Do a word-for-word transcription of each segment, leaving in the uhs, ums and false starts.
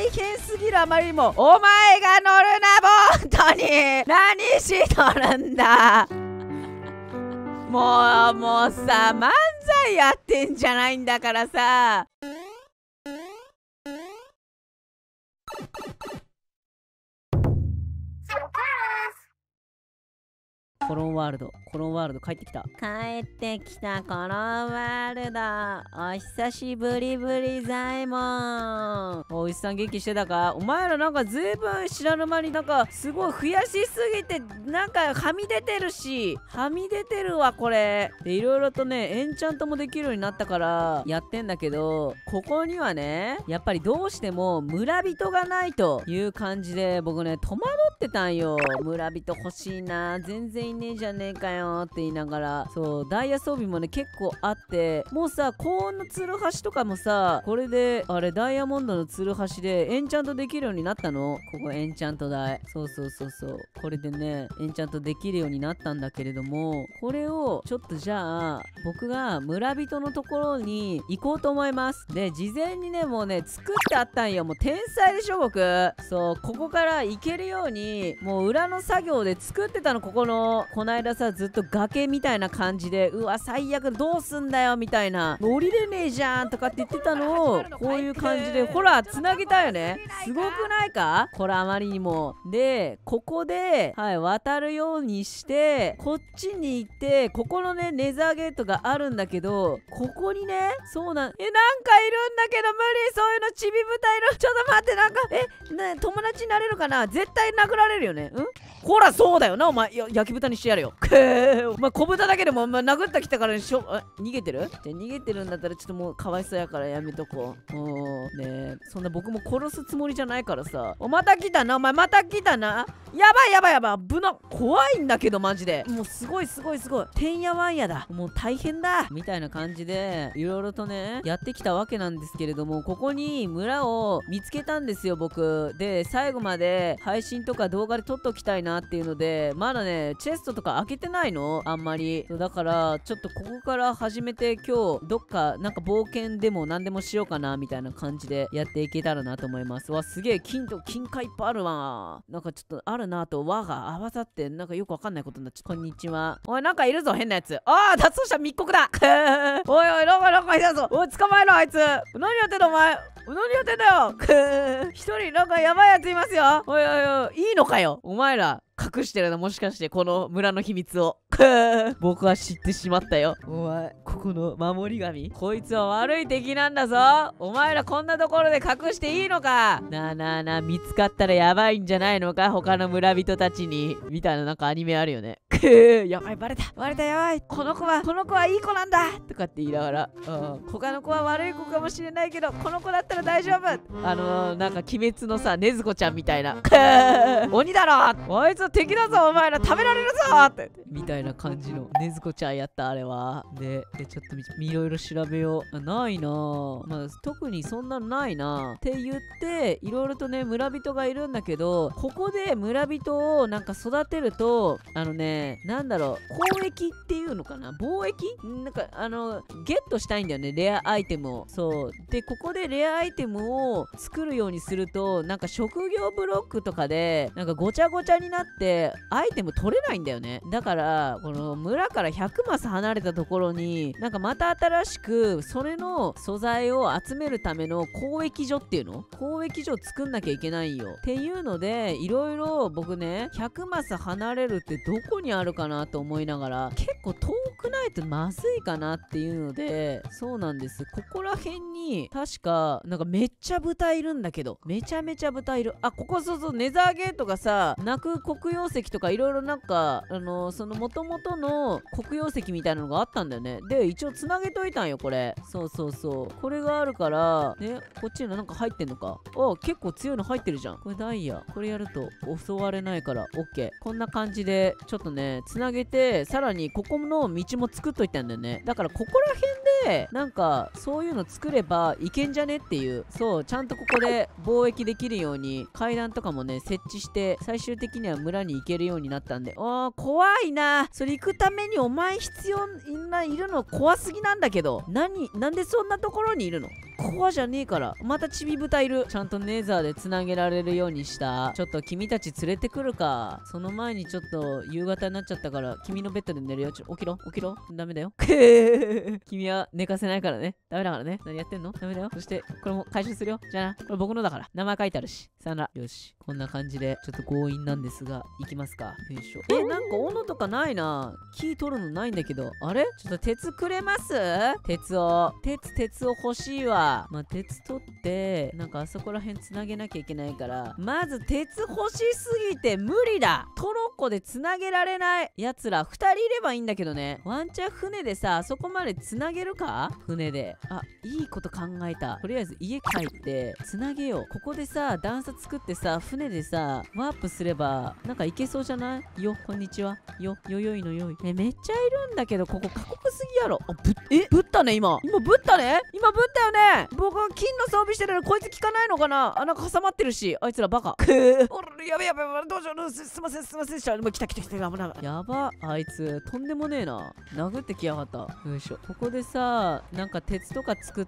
変すぎるあまりにも。お前が乗るな、ボートに。何しとるんだ。もうもうさ、漫才やってんじゃないんだからさ。コロンワールド、コロンワールド帰ってきた。帰ってきたコロンワールド。お久しぶりぶりザイモン。お牛さん元気してたか？お前らなんかずいぶん知らぬ間になんかすごい増やしすぎてなんかはみ出てるし、はみ出てるわこれ。でいろいろとねエンチャントもできるようになったからやってんだけど、ここにはねやっぱりどうしても村人がないという感じで僕ね戸惑ってたんよ。村人欲しいな、全然いねえじゃねえかよって言いながら、そうダイヤ装備もね結構あって、もうさ高温のツルハシとかもさこれであれダイヤモンドのツルハシでエンチャントできるようになったの。ここエンチャント台、そうそうそうそう、これでねエンチャントできるようになったんだけれども、これをちょっとじゃあ僕が村人のところに行こうと思います。で事前にねもうね作ってあったんよ。もう天才でしょ僕。そうここから行けるようにもう裏の作業で作ってたの。ここのこないださずっと崖みたいな感じで、うわ最悪どうすんだよみたいな、降りれねえじゃんとかって言ってたのをこういう感じでほらつなげたよね。すごくないかこれあまりにも。でここではい渡るようにしてこっちに行って、ここのねネザーゲートがあるんだけど、ここにねそうなんえなんかいるんだけど無理、そういうのチビ豚いる。ちょっと待って、なんかえね友達になれるかな。絶対殴られるよね。んほらそうだよなお前、や焼き豚にしてやるよ。くーお前小豚だけでもお前殴ってきたからしょあ逃げてる。じゃ逃げてるんだったらちょっともうかわいそうやからやめとこう。おーねえそんな僕も殺すつもりじゃないからさ。おまた来たなお前、また来たな。やばいやばいやばい、危な、怖いんだけどマジで。もうすごいすごいすごい、てんやわんやだ、もう大変だみたいな感じでいろいろとねやってきたわけなんですけれども、ここに村を見つけたんですよ僕で。最後まで配信とか動画で撮っときたいなっていうので、まだねチェストとか開けてないのあんまり。だからちょっとここから始めて今日どっかなんか冒険でも何でもしようかなみたいな感じでやっていけたらなと思います。わすげえ金と金貨いっぱいあるわ。なんかちょっとあるなと和が合わさってなんかよくわかんないことになっちゃう。こんにちは。おいなんかいるぞ変なやつ。ああ脱走者密告だおいおいなんかなんかいたぞ。おい捕まえろあいつ。何やってんだお前、何やってんだよ一人なんかやばいやついますよ。おいおいおいいいのかよお前ら。隠してるのもしかしてこの村の秘密を僕は知ってしまったよ。お前ここの守り神、こいつは悪い敵なんだぞ。お前らこんなところで隠していいのか。なあなあなあ、見つかったらやばいんじゃないのか他の村人たちにみたいななんかアニメあるよね。やばいバレたバレたやばい、この子はこの子はいい子なんだとかって言いながら、うん、他の子は悪い子かもしれないけどこの子だったら大丈夫。あのー、なんか鬼滅のさ禰豆子ちゃんみたいな鬼だろあいつ敵だぞお前ら食べられるぞってみたいな感じの禰豆子ちゃんやったあれは。ででちょっといろいろ調べよう。ないなぁ、まあ、特にそんなのないなって言っていろいろとね村人がいるんだけど、ここで村人をなんか育てるとあのねなんだろう交易っていうのかな、貿易なんかあのゲットしたいんだよねレアアイテムを。そうでここでレアアイテムを作るようにするとなんか職業ブロックとかでなんかごちゃごちゃになってアイテム取れないんだよね。だからこの村からひゃくマス離れたところになんかまた新しくそれの素材を集めるための交易所っていうの交易所を作んなきゃいけないんよっていうので、いろいろ僕ねひゃくマス離れるってどこにあるかなと思いながら、結構遠くないとまずいかなっていうので、そうなんです、ここら辺に確かなんかめっちゃ豚いるんだけど、めちゃめちゃ豚いる。あここそうそうネザーゲートがさ泣く黒曜石とかいろいろなんかあのー、その元々の黒曜石みたいなのがあったんだよね。で一応つなげといたんよこれ。そうそうそうこれがあるからね、こっちのなんか入ってんのか。あ結構強いの入ってるじゃん。これダイヤこれやると襲われないから OK。 こんな感じでちょっとねつなげて、さらにここの道も作っといたんだよね。だからここら辺でなんかそういうの作ればいけんじゃねっていう、そうちゃんとここで貿易できるように階段とかもね設置して、最終的には村にに行けるようになったんで。あー、怖いな。それ行くためにお前必要ないるの怖すぎなんだけど。何、なんでそんなところにいるの？怖じゃねえから。またチビ豚いる。ちゃんとネザーでつなげられるようにした。ちょっと君たち連れてくるか。その前にちょっと夕方になっちゃったから君のベッドで寝るよ。ちょ起きろ起きろ。ダメだよ。君は寝かせないからね。ダメだからね。何やってんの？ダメだよ。そしてこれも回収するよ。じゃあな。これ僕のだから。名前書いてあるし。さよなら。よし。こんな感じでちょっと強引なんですが行きますか。よいしょ。え、なんか斧とかないな。木取るのないんだけど。あれ？ちょっと鉄くれます？鉄を。鉄、鉄を欲しいわ。まあ、鉄取って、なんかあそこら辺つなげなきゃいけないから、まず鉄欲しすぎて無理だ。トロッコでつなげられないやつらふたりいればいいんだけどね。ワンチャン船でさ、あそこまでつなげるか？船で。あ、いいこと考えた。とりあえず家帰ってつなげよう。ここでさ、段差作ってさ、船でさ、ワープすればなんかいけそうじゃない？よ、こんにちは。よ、よよいのよい。え、めっちゃいるんだけど、ここ過酷すぎやろ。あ、ぶっ、え、ぶったね、今。今ぶったね。今ぶったよね。僕は金の装備してるのにこいつ効かないのかな。あ、なんか挟まってるし、あいつらバカ。くー。おら、やべやべ、どうしよう。すいません、すいませんでした。もう来た来た来た。危ない。やば、あいつ、とんでもねえな。殴ってきやがった。よいしょ。ここでさ、なんか鉄とか作って、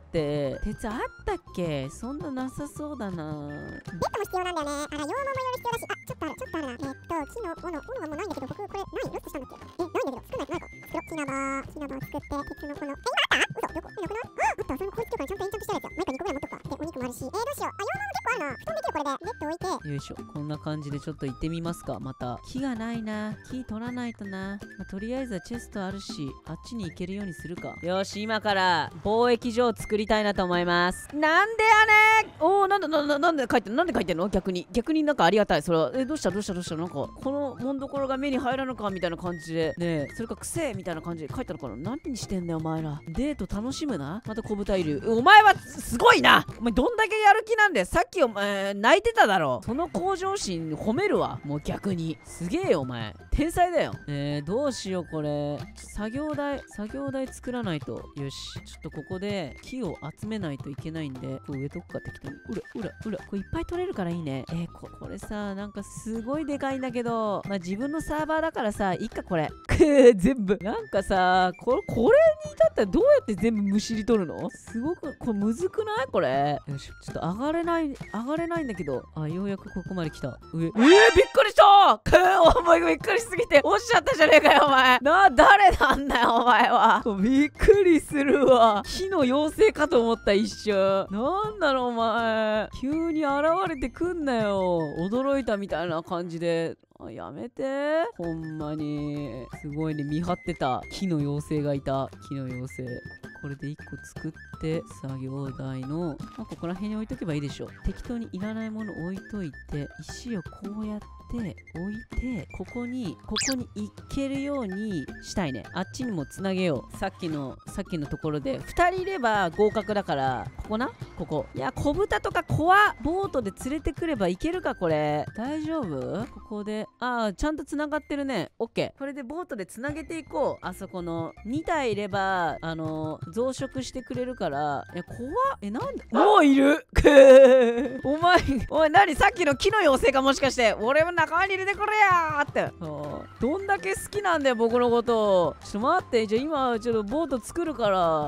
鉄あったっけ？そんななさそうだな。 ベッドも必要なんだよね。あら、羊毛もいろいろ必要だし、あ、ちょっとある、ちょっとあるな。えー、っと、木の斧、斧がもうないんだけど、僕、これ、ないロストしたんだっけ？え、ないんだけど、作んないとないか。作ろう、木の棒、木の棒作って、鉄の斧。え、今あった？嘘、どこ？え、なくない？あ、あった、それもこいつとかにちゃんとエンチャントしてあるやつや。毎回にこぐらい持っとくか。で、お肉もあるし。えー、どうしよう。あ、羊毛も結構あるな。布団できる、これで。ベッド置いて。 よいしょ。こんな感じでちょっと行ってみますか。また。木がないな。木取らないとな。まあ、とりあえずはチェストあるし、あっちに行けるようにするか。よし、今から貿易所を作りたいなと思います。なんでやねん。おー、なんだ、なんだ、なんで書いてんの？なんで書いてんの？逆に。逆になんかありがたい。それは。え、どうしたどうしたどうしたなんか、このもんどころが目に入らぬかみたいな感じで。ねえ、それかくせえみたいな感じで書いたのかな。何にしてんだよ、お前ら。デート楽しむな。また小豚いる。お前はすごいな。お前どんだけやる気なんで、さっきお前、泣いてただろ。その向上心褒めるわ。もう逆に。すげえよ、お前。天才だよ。えー、どうしよう、これ。作業台、作業台作らないと。よし。ちょっとここで木を集めないといけないんで、これ植えとくか、適当に。うら、うら、うら。これいっぱい取れるからいいね。えー、こ、これさ、なんかすごいでかいんだけど、まあ、自分のサーバーだからさ、いっか、これ。くー、全部。なんかさ、これ、これに至ったらどうやって全部むしり取るの？すごく、これむずくない？これ。よし、ちょっと上がれない、上がれないんだけど。あ、ようやくここまで来た。上。えー、びっくりしたくー、お前びっくりしすぎて、落ちちゃったじゃねえかよ、お前。な、誰なんだよ、お前は。びっくりするわ。火の妖精かと思った、一瞬。なんだろ、お前。急に現れてくんなよ。驚いたみたいな感じで。あ、やめて。ほんまに。すごいね、見張ってた。木の妖精がいた。木の妖精。これでいっこ作って、作業台の、まあ、ここら辺に置いとけばいいでしょ。適当にいらないもの置いといて、石をこうやって、置いて、ここに、ここに行けるようにしたいね。あっちにもつなげよう。さっきの、さっきのところで、ふたりいれば合格だから、ここなここ。いや、小豚とか怖ボートで連れてくればいけるか、これ。大丈夫？ここで、ああ、ちゃんとつながってるね。オッケー。これでボートでつなげていこう。あそこの、にたいいれば、あのー、増殖してくれるから。いや、怖っ。え、なんでもういるお前、お前何さっきの木の妖精かもしかして。俺も仲間に入れてくれやーって。どんだけ好きなんだよ、僕のこと。ちょっと待って。じゃあ今、ちょっとボート作るから、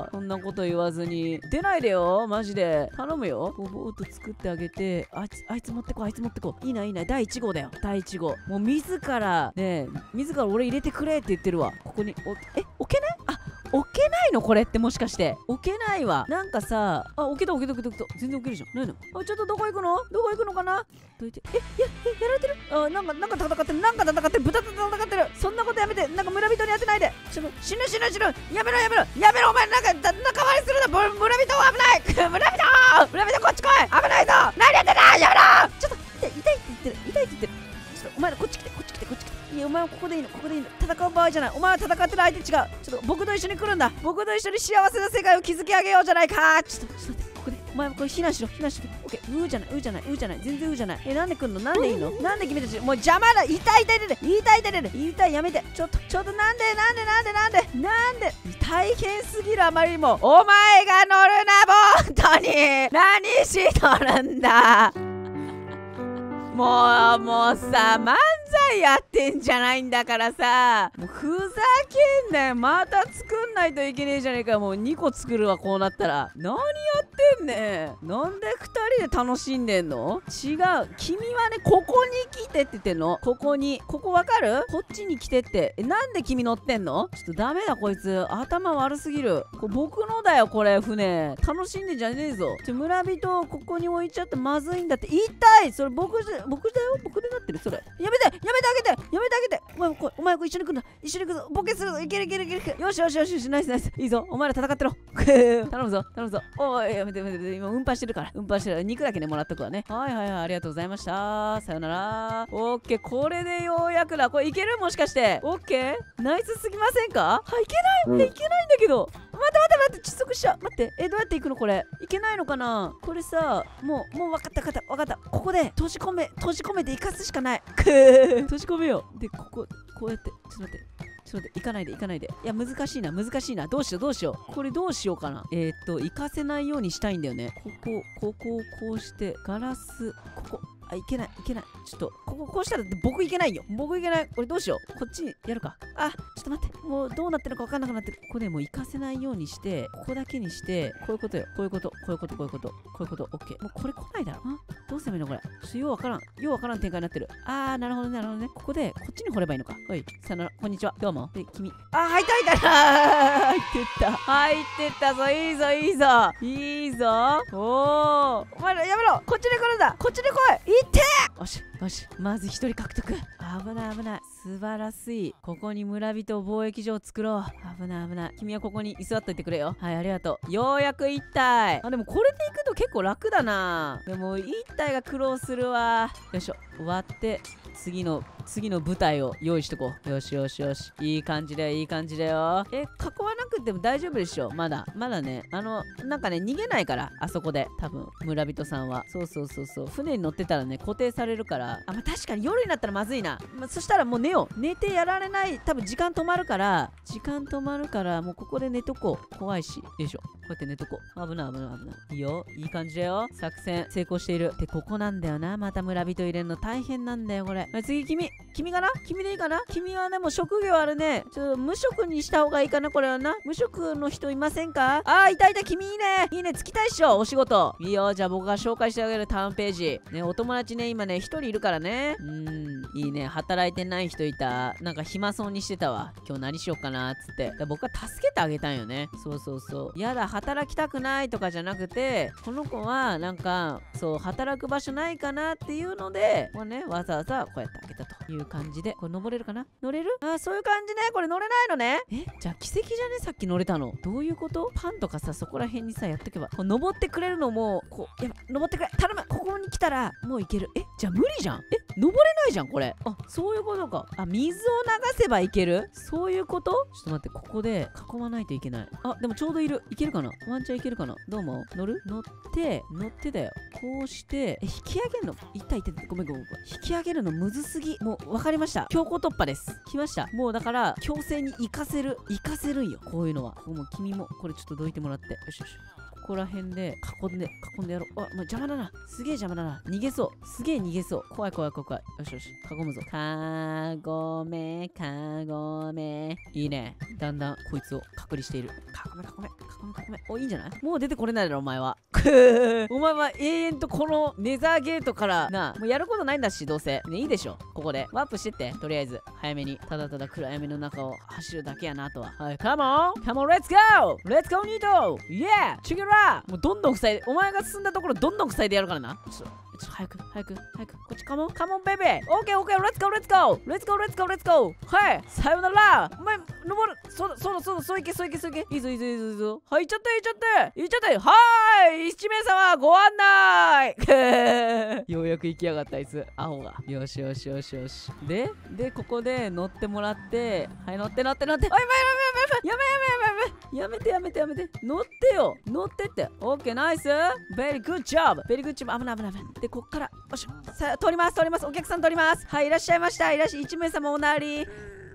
そんなこと言わずに。出ないでよ、マジで。頼むよ。ボート作ってあげて、あいつ、あいつ持ってこ、あいつ持ってこ。いいな、いいな。だいいち号だよ。だいいち号。もう自ら、ねえ、自ら俺入れてくれって言ってるわ。ここに、お、え、置けない？あ、置けないのこれってもしかして。置けないわ。なんかさ、あ、置けた置けた置けた置けた。全然置けるじゃん。ないの？あ、ちょっとどこ行くの？どこ行くのかな？どいて。え、いや、え、やられてる？あ、なんか、なんか戦ってる。なんか戦ってる。豚と戦ってる。そんなことやめて。なんか村人に当てないで。ちょっと、死ぬ死ぬ死ぬ。やめろやめろ。やめろ、お前。なんか、仲間にするな。村人は危ない。村人村人こっち来い。危ないぞ。何やってんだ。やめろ。ちょっと、痛い、痛いって言ってる。痛いって言ってる。ちょっと、お前らこっち来て、こっち来て、こっち来て。いや、お前はここでいいの、ここでいいの。戦う場合じゃない。お前は戦ってる相手違う。ちょっと僕と一緒に来るんだ。僕と一緒に幸せな世界を築き上げようじゃないか。ちょっと、ちょっと待って、ここで。お前もこれ避難しろ、避難しろ。オッケー。うーじゃない、うーじゃない、うーじゃない。全然うーじゃない。え、なんで来んの？なんでいいの？なんで君たち、もう邪魔だ。痛い痛い痛い痛い痛い痛い痛い痛い、やめて。ちょっと、ちょっとなんでなんでなんでなんでなんで大変すぎる、あまりにも。お前が乗るな、ボートに。何しとるんだ。もう、もうさ、漫才でやってんじゃないんだからさ。もうふざけんなよ。また作んないといけねえじゃねえか。もうにこ作るわ、こうなったら。何やってんねん。なんでふたりで楽しんでんの？違う。君はね、ここに来てって言ってんの。ここに。ここわかる？こっちに来てって。え、なんで君乗ってんの？ちょっとダメだ、こいつ。頭悪すぎる。これ僕のだよ、これ、船。楽しんでんじゃねえぞ。ちょ、村人、ここに置いちゃってまずいんだって。言いたい。それ僕じゃ、僕だよ。僕でなってる、それ。やめて、やめてあげて、やめてあげて。お前、こお前、一緒に来るんだ。一緒に来るぞ。ボケするぞ。いけるいけるいけるいける。よしよしよしよし、ナイスナイス。いいぞ。お前ら戦ってろ。頼むぞ、頼むぞ。おい、やめてやめて。今、運搬してるから。運搬してる。肉だけね、もらっとくわね。はいはいはい、ありがとうございました。さよなら。オッケー、これでようやくだ。これいける？もしかして。オッケー？ナイスすぎませんか？はい、いけない。え、いけないんだけど。待って待って待って、窒息しちゃう。待って。え、どうやって行くのこれ？いけないのかな？これさ、もう、もう分かった分かった分かった。ここで閉じ込め、閉じ込めて生かすしかない。くー。閉じ込めよう。で、ここ、こうやって、ちょっと待って。ちょっと待って、行かないで行かないで。いや、難しいな、難しいな。どうしよう、どうしよう。これどうしようかな。えー、っと、行かせないようにしたいんだよね。ここ、ここをこうして、ガラス、ここ。あ、いけない、いけない。ちょっと、こここうしたら僕いけないよ。僕いけない。これどうしよう。こっちにやるか。あ、ちょっと待って。もうどうなってるか分かんなくなってる。ここでもう行かせないようにして、ここだけにして、こういうことよ。こういうこと、こういうこと、こういうこと、こういうこと、オッケー。もうこれ来ないだろ。あ、どうすればいいのこれ。ちょっとようわからん。ようわからん展開になってる。あー、なるほどね、なるほどね。ここで、こっちに掘ればいいのか。はい。さよなら、こんにちは。どうも。で、君。あー、入った入った入ってった。入ってったぞ。いいぞ、いいぞ。いいぞ。おー。お前らやめろ。こっちに来るんだ。こっちに来い。行ってー。よし。よし、まず一人獲得。危ない危ない。素晴らしい。ここに村人貿易所を作ろう。危ない危ない。君はここに居座っといてくれよ。はい、ありがとう。ようやく一体。あ、でもこれで行くと結構楽だな。でも一体が苦労するわ。よいしょ。割って、次の、次の舞台を用意しとこう。よしよしよし。いい感じだよ、いい感じだよ。え、囲わなくても大丈夫でしょ。まだ。まだね。あの、なんかね、逃げないから。あそこで。多分、村人さんは。そうそうそうそう。船に乗ってたらね、固定されるから。あ、まあ、確かに夜になったらまずいな。まあ、そしたらもう寝よう。寝てやられない。多分時間止まるから。時間止まるから、もうここで寝とこう。怖いし。よいしょ。こうやって寝とこう。危ない危ない危ない。いいよ。いい感じだよ。作戦成功している。で、ここなんだよな。また村人入れるの大変なんだよ、これ。はい、次、君。君かな？君でいいかな？君はでも職業あるね。ちょっと無職にした方がいいかな、これはな。無職の人いませんか？あー、いたいた。君いいね。いいね。つきたいっしょ。お仕事。いいよ。じゃあ僕が紹介してあげるターンページ。ね、お友達ね、今ね、一人いるからね。うーん、いいね。働いてない人いた。なんか暇そうにしてたわ。今日何しようかな、つって。で僕は助けてあげたんよね。そうそうそう。やだ、働きたくないとかじゃなくて、この子はなんか、そう、働く場所ないかなっていうので、もうね、わざわざこうやってあげたという感じで、これ登れるかな？乗れる？あ、そういう感じね。これ乗れないのね。え、じゃあ奇跡じゃね？さっき乗れたの。どういうこと？パンとかさ、そこら辺にさ、やっとけば。こう登ってくれるのも、こう、やば、登ってくれ。頼む。ここに来たら、もういける。え、じゃあ無理じゃん。え、登れないじゃん、これ。あ、そういうことか。あ、水を流せばいける？そういうこと？ちょっと待って、ここで囲まないといけない。あ、でもちょうどいる。いけるかな？ワンチャンいけるかな？どうも？乗る？乗って、乗ってだよ。こうして、え、引き上げるの？いったいった。ごめんごめんごめん。引き上げるのむずすぎ。もう、わかりました。強行突破です。来ました。もうだから、強制に行かせる。行かせるんよ。こういうのは。もう君も、これちょっとどいてもらって。よしよし。ここら辺で囲んで囲んでやろう。あ、まあ、邪魔だな。すげえ邪魔だな。逃げそう。すげえ逃げそう。怖い怖い怖い怖い。よしよし。囲むぞ。かごめかごめ。いいね。だんだんこいつを隔離している。囲め囲め囲め囲め。お、いいんじゃない？もう出てこれないだろお前は。お前は永遠とこのネザーゲートからな、もうやることないんだし、どうせ。ね、いいでしょ。ここで。ワープしてって。とりあえず。早めに。ただただ暗闇の中を走るだけやな、あとは。はい。カモンカモンレッツゴーレッツゴーニートイエーチゲラーもうどんどん塞いで、お前が進んだところどんどん塞いでやるからな。ちょっと、ちょっと早く、早く、早く。こっちカモンカモンベイベーオーケーオーケーレッツゴーレッツゴーレッツゴーレッツゴーレッツゴーはい、さよならお前、登るそうだ、そうだ、そうだ、そういけ、そういけ、そういけいいぞ、いいぞ、いいぞ、いいぞはい、行っちゃって、行っちゃって行っちゃってはーいいち名様ご案内ようやく行きやがったあいつ、アホが。よしよしよしよし。で、で、ここで乗ってもらって、はい、乗って乗って乗って。おい、やめやめやめやめやめやめやめてやめてやめて乗ってよ乗ってって。オッケーナイスベリーグッジョブベリーグッジョブ危ない危ない危ない。で、こっから、よし、さあ、通ります通りますお客さん通ります。はい、いらっしゃいましたいらっしゃいいち名様おなり。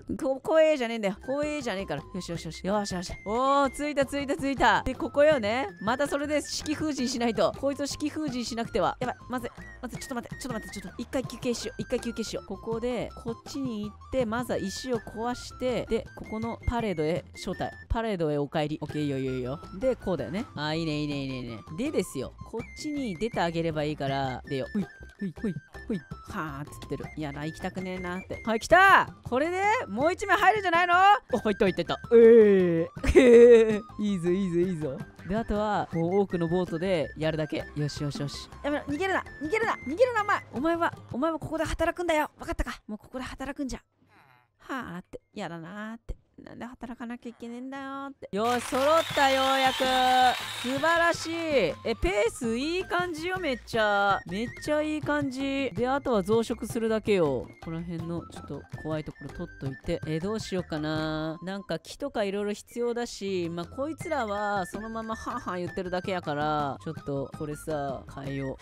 ここへじゃねえんだよ。こへじゃねえから。よしよしよし。よしよし。おー、着いた着いた着いた。で、ここよね。またそれで式封じしないと。こいつを式封じしなくては。やばい。まずい。まずい。ちょっと待って。ちょっと待って。ちょっと。一回休憩しよう。一回休憩しよう。ここで、こっちに行って、まずは石を壊して、で、ここのパレードへ招待。パレードへお帰り。オッケー、いいよいいよいいよ。で、こうだよね。あー、いいねいいねいいねいいね。でですよ。こっちに出てあげればいいから、出よう。ほい。ほいほいほいはーっつってる。いやな、行きたくねえなって。はい、来た。これでもう一枚入るんじゃないの？お、入った入った入った。えー、いいぞいいぞいいぞ。で、あとはこう多くのボートでやるだけ。よしよしよし。やめろ、逃げるな逃げるな逃げるなお前。お前はお前はここで働くんだよ。わかったか？もうここで働くんじゃ。はーって、やだなーって。なんで働かなきゃいけねえんだよって。よし、揃ったようやく。素晴らしい。え、ペースいい感じよ、めっちゃ。めっちゃいい感じ。で、あとは増殖するだけよ。この辺のちょっと怖いところ取っといて。え、どうしようかな。なんか木とかいろいろ必要だし、まあ、こいつらはそのままハンハン言ってるだけやから、ちょっとこれさ、変えよう。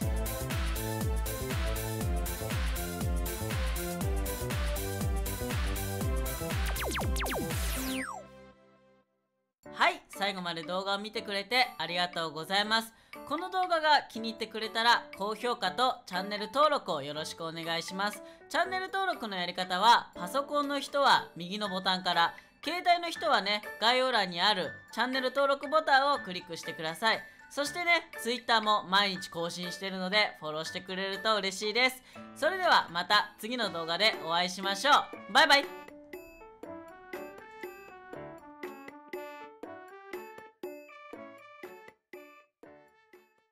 はい、最後まで動画を見てくれてありがとうございます。この動画が気に入ってくれたら高評価とチャンネル登録をよろしくお願いします。チャンネル登録のやり方はパソコンの人は右のボタンから、携帯の人はね、概要欄にあるチャンネル登録ボタンをクリックしてください。そしてね、Twitter も毎日更新してるのでフォローしてくれると嬉しいです。それではまた次の動画でお会いしましょう。バイバイ。